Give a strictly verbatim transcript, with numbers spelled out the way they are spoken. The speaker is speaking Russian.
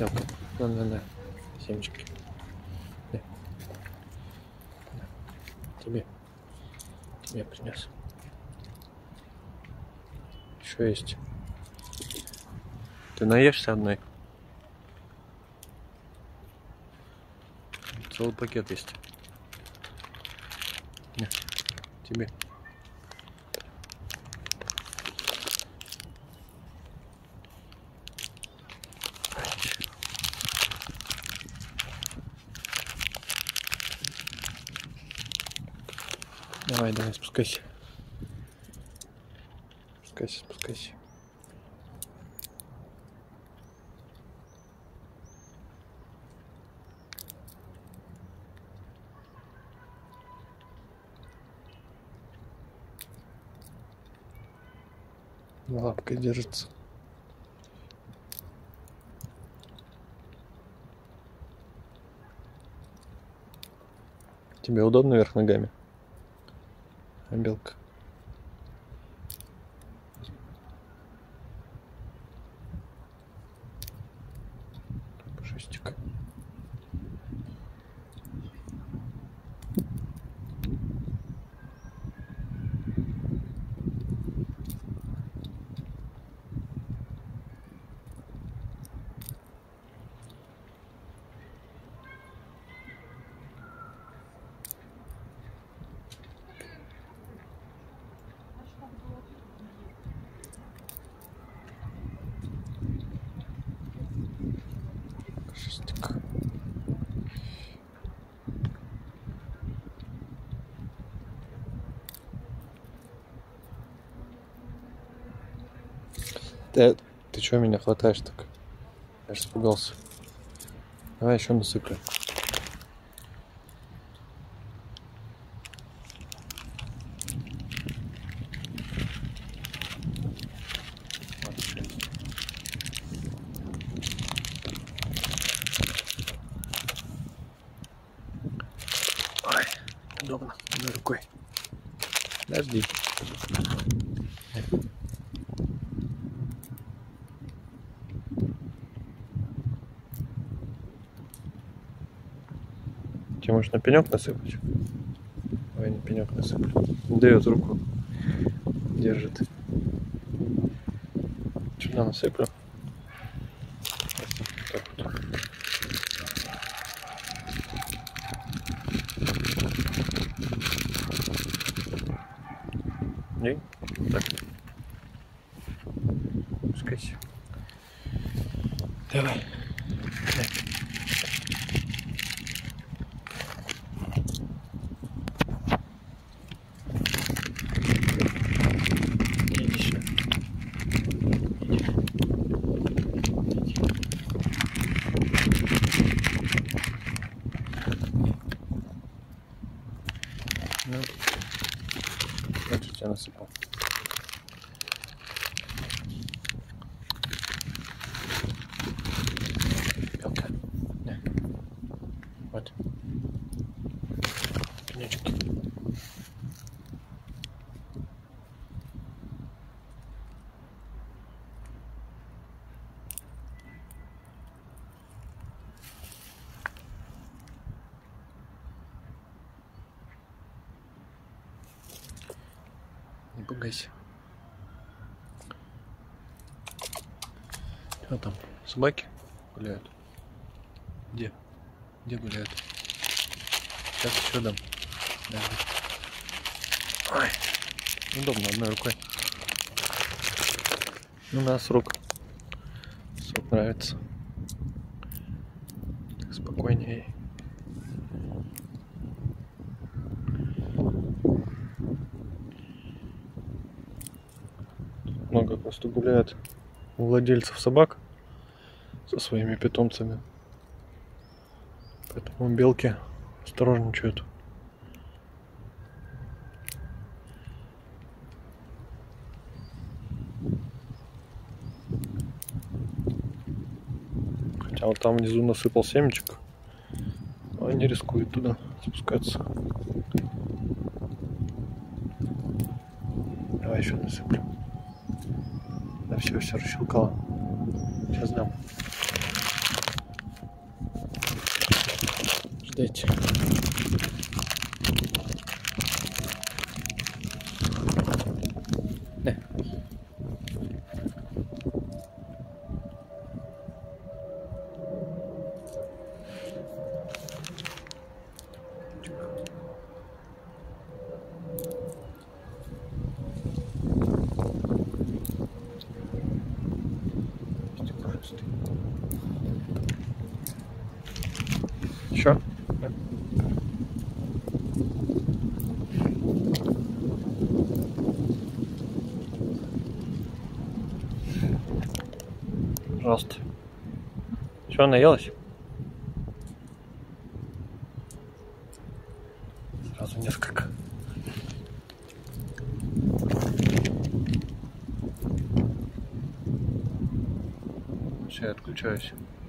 Белка, на, на, на, семечки. Да. Да. Тебе. Тебе принес. Еще есть. Ты наешься одной? Целый пакет есть. На. Тебе. Давай, давай, спускайся. Спускайся, спускайся. Лапкой держится. Тебе удобно вверх ногами? А белка? Пушистик. Пушистик. Ты, ты чего меня хватаешь так? Я же испугался. Давай еще насыплю. Ой, удобно, одной рукой. Подожди. Тебе можешь на пенек насыпать? Давай на пенек насыплю. Дает руку. Держит. Сюда насыплю. Так вот. И так. Пускайся. Давай. Давай. Иди сюда. Иди. Иди. Ну, вот я тебя насыпал. Белка. Да. Вот. Пенечки. Не пугайся. Что там? Собаки гуляют? Где? Где гуляют? Сейчас еще дам. Даже. Ой, удобно одной рукой. Ну да, с рук. С рук нравится. Так спокойнее. Много просто гуляет у владельцев собак со своими питомцами. Поэтому белки осторожничают. Хотя вот там внизу насыпал семечек, но они рискуют туда спускаться. Давай еще насыплю. Да все, все расщелкало. Сейчас дам. Ждите. Да. Еще? Да. Пожалуйста. Что, наелась? Сразу несколько. Все, я отключаюсь.